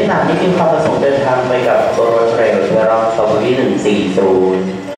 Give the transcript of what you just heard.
3นี่มีความประสงค์เดินทางไปกับตัวรถเร็วเทอรอนสตรอเบอรี่140